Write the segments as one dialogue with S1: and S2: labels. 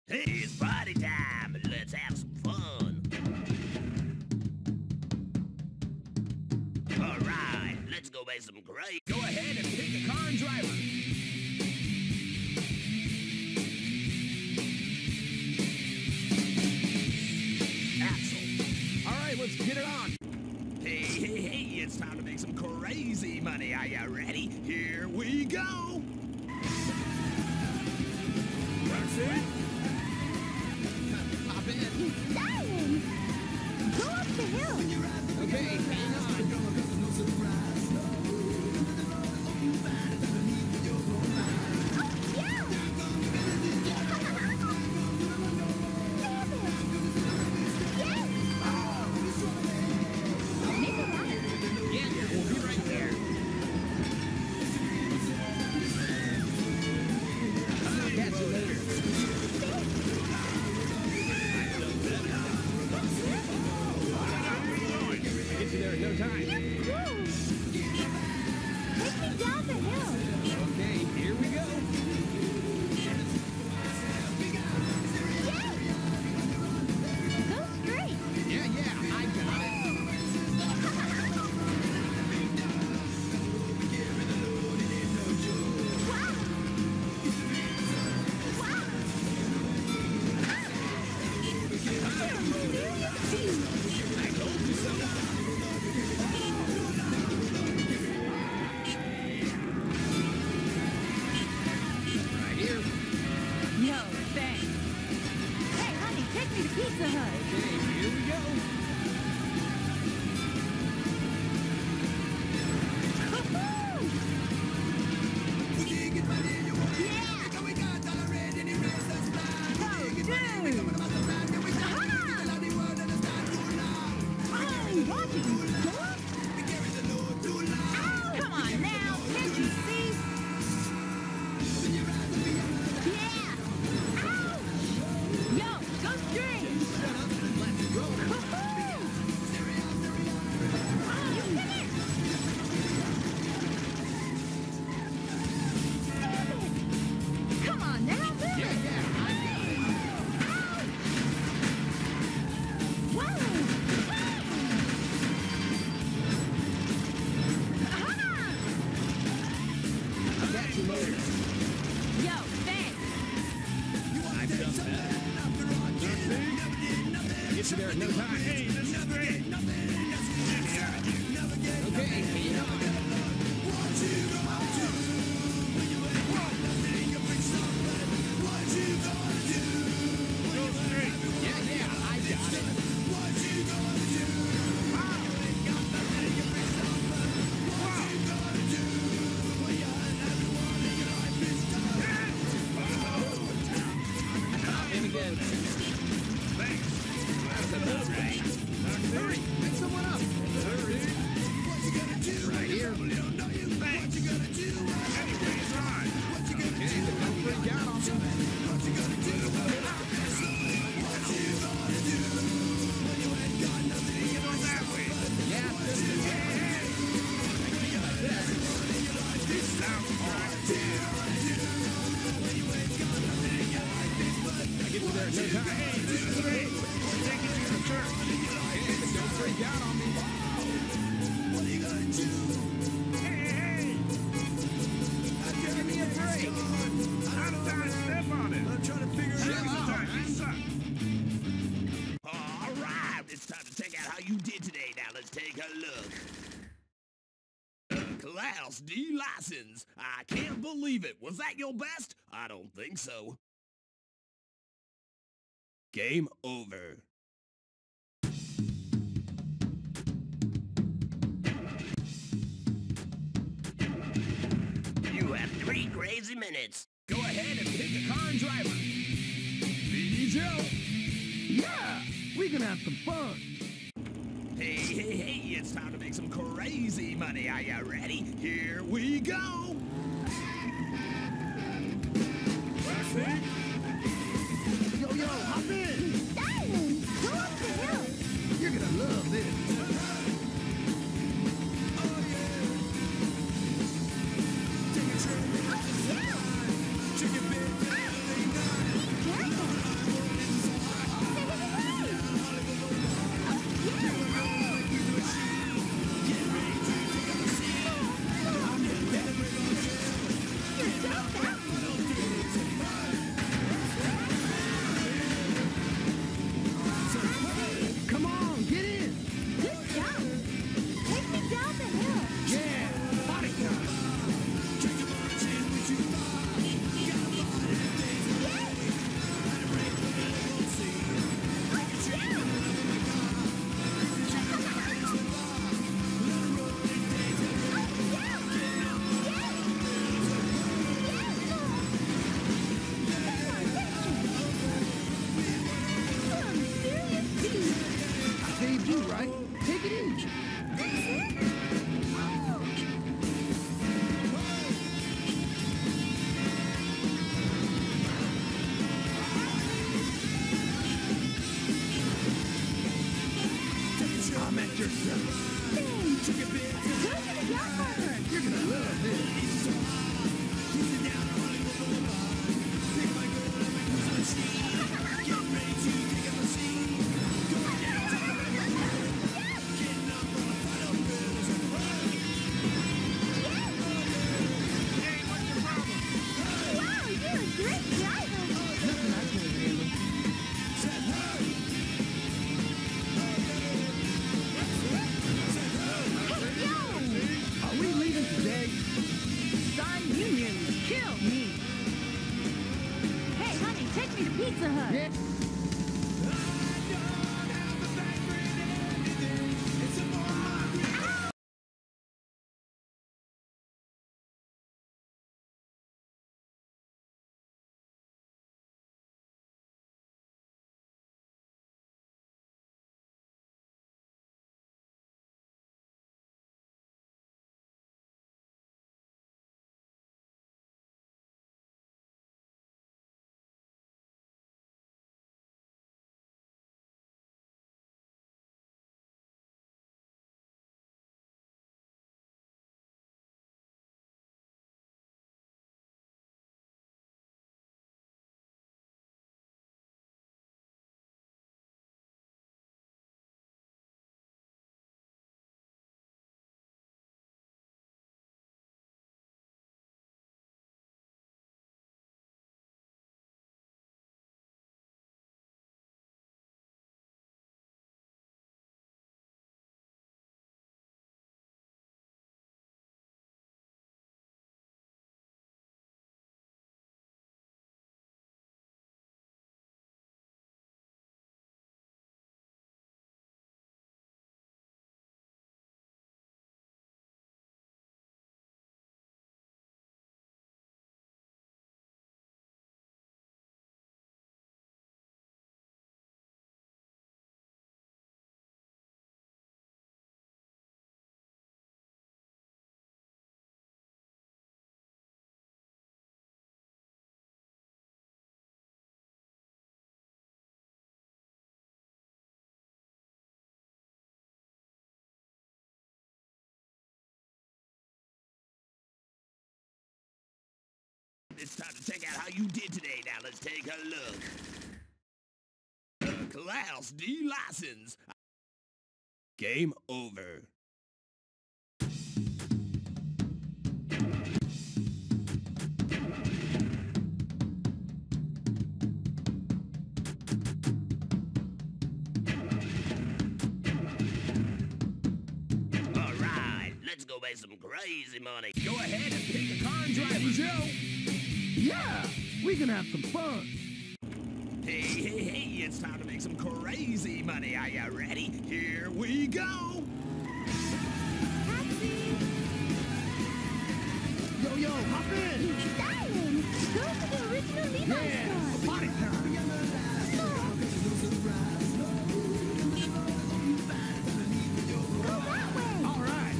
S1: Hey, it's party time. Let's have some fun. All right, let's go make some great.
S2: Go ahead and pick a car and driver.
S1: Axel.
S2: All right, let's get it on.
S1: Hey, it's time to make some crazy money. Are you ready? Here we go.
S2: Roxy? Hop in.
S3: Darling! Go up the hill!
S2: Okay, hang on.
S3: Oh, yeah! Damn it! Yes! Make it right.
S2: Yeah, we'll be right there. I'll catch you later. Get you there in no time.
S3: Woo! Take me down the hill!
S2: Okay, here we go.
S3: Yes! Go straight!
S2: Yeah, I got it.
S3: Wow! Wow!
S2: I told you so. Right here.
S3: No, thanks. Hey, honey, take me to Pizza Hut.
S2: Okay, here we go.
S3: Woohoo! Yeah! Go, dude! Oh, watching go up? Ow! Come on now, can't you see? Yeah! Ouch! Yo, go straight!
S2: Let's go.
S3: Woohoo! Oh, you finished! Damn it! Come on now, Bill!
S2: Yeah, I got it.
S3: Ouch! Whoa! Ah!
S2: I'll catch you later.
S3: Yo, thanks!
S2: I've done that. Get you there in no time.
S1: Hey, this is great.
S2: Okay, hang on.
S1: Go straight.
S2: Yeah, I got it. Hop in again.
S1: Thanks.
S2: That's enough. Hurry, pick someone up. Right here.
S1: Thanks. Anyway, it's on.
S2: Okay, but don't freak out on me.
S1: Get on that way.
S2: Yeah, just a
S1: This sounds hard.
S2: I get you there in no time.
S1: Hey, this is great. Take it to the church.
S2: Okay, but don't freak out on me.
S1: Hey,
S2: Give me a break.
S1: how did I step on it? I'm trying to figure
S2: it out.
S1: You suck. All right, it's time to check out how you did today. Now let's take a look. Class D license. I can't believe it. Was that your best? I don't think so. Game over. You have 3 crazy minutes.
S2: Go ahead and pick a car and driver.
S1: Beanie Joe.
S2: Yeah, we can have some fun.
S1: Hey, it's time to make some crazy money. Are you ready? Here we go. Roxy?
S2: Yo, hop in.
S3: Darling, go up the hill!
S2: You're gonna love this.
S3: Oh, yeah!
S2: at yourself.
S3: Thanks. Go to the yacht harbor.
S2: You're gonna love this.
S3: Wow, you're a great driver.
S2: Nothing I can't handle.
S3: Hey, yo!
S2: Are we leaving today?
S3: Sun Union, kill me. Hey, honey, take me to Pizza Hut.
S2: Yeah.
S1: It's time to check out how you did today. Now let's take a look. Class D license. Game over. All right, let's go make some crazy money. Go ahead and pick the car and driver, Joe.
S2: Yeah, we can have some fun.
S1: Hey, it's time to make some crazy money. Are you ready? Here we go.
S3: Taxi.
S2: Yo, hop in.
S3: Styling. Go to the original Levi's
S2: Yeah,
S3: store.
S2: party time.
S3: Go that way.
S2: All right.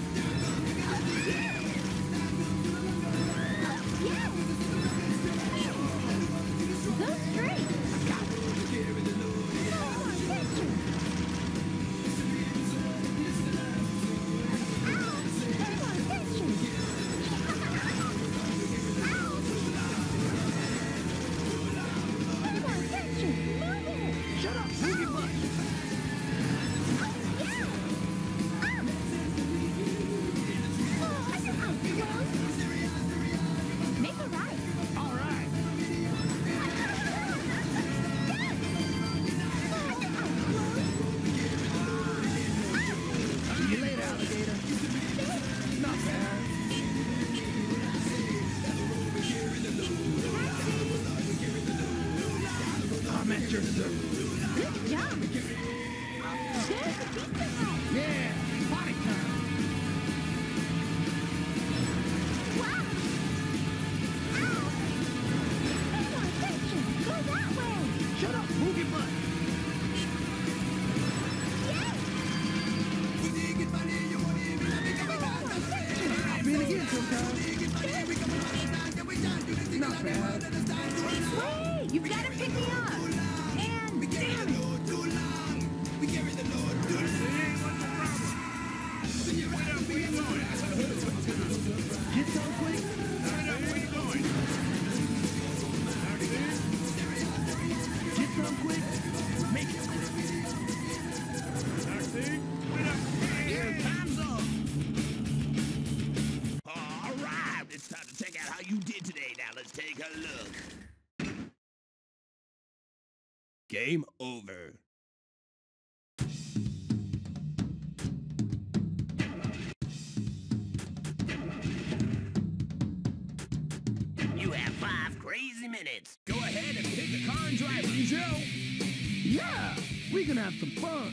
S3: Yeah. Go straight. No more attention. Ow. No more attention. Ow. No more attention. Move it.
S2: Shut up, move your butt.
S3: Yeah. Up. Oh, I just close. Make a right.
S2: All right. See you later, alligator. Not bad. I'm at your service.
S3: Good job. There's the Pizza Hut.
S2: Yeah, party time.
S3: Wow. Ow. No more attention. Go that way.
S2: Shut up, move your butt.
S3: Yeah.
S2: Hop in again sometime. Not bad.
S3: Wait, you've got to pick me up. And damn it.
S1: Game over.
S4: You have 5 crazy minutes.
S2: Go ahead and pick a car and drive, Joe. Yeah, we can have some fun.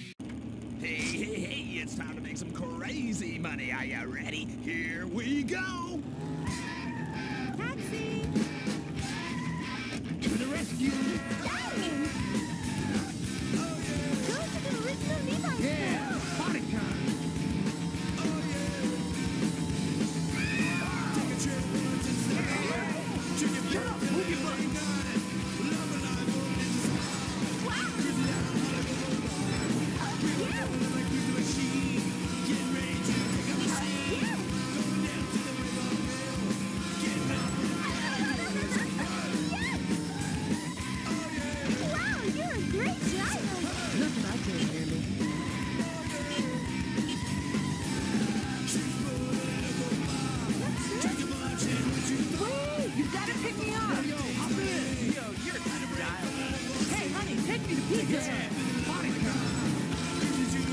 S1: Hey, it's time to make some crazy money. Are you ready? Here we go.
S3: Taxi!
S2: To the rescue.
S3: Dang! Go to the original Levi's
S2: Yeah,
S3: store.
S2: party time. Shut up, move your butt.
S3: Wow! Wow, you're a great driver!
S2: Nothing I can't handle.
S3: Wait, you gotta pick me up!
S2: Yo, hop in.
S4: Yo, you're style.
S3: Hey, honey, take me to Pizza
S2: Yeah,
S3: Hut.
S2: party time.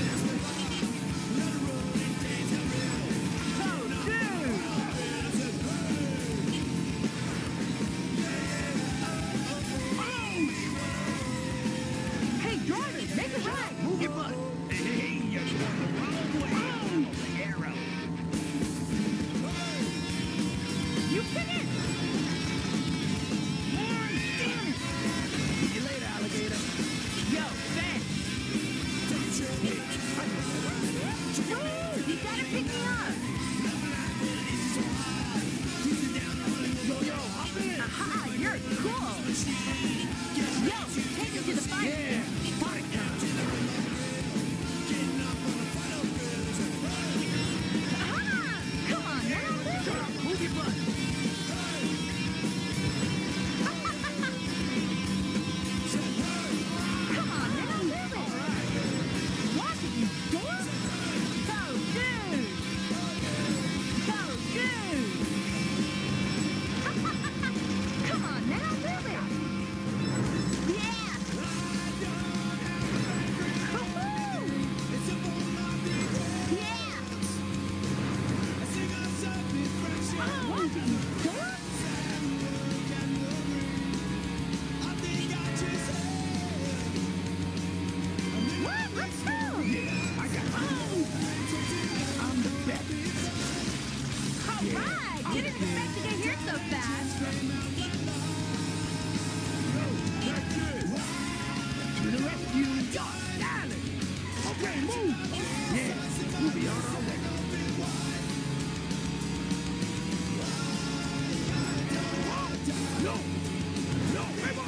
S3: Hey, driver, make a right!
S2: Move your butt.
S1: Hey, you're going the wrong way. The arrow.
S3: You pick it! Man, damn it!
S2: See you later, alligator.
S3: Yo, Ben! Wait, you gotta pick me up!
S2: Yo, hop in.
S3: Aha, you're cool! Yo, take me to the fire!
S2: Yeah, party time.
S3: Aha! Come on, now,
S2: Shut up, move your butt.
S3: Come on, now, move it! Watch it, you dork! So good! So good! Come on, now, move it! Yeah! Woo-hoo! Yeah! Watch it, you dork! What? Let's go!
S2: I got you. I'm the best.
S3: All right! Didn't expect to get here so fast!
S2: To the rescue. Darling. Okay, move. Yeah, we'll be on our way. No, no,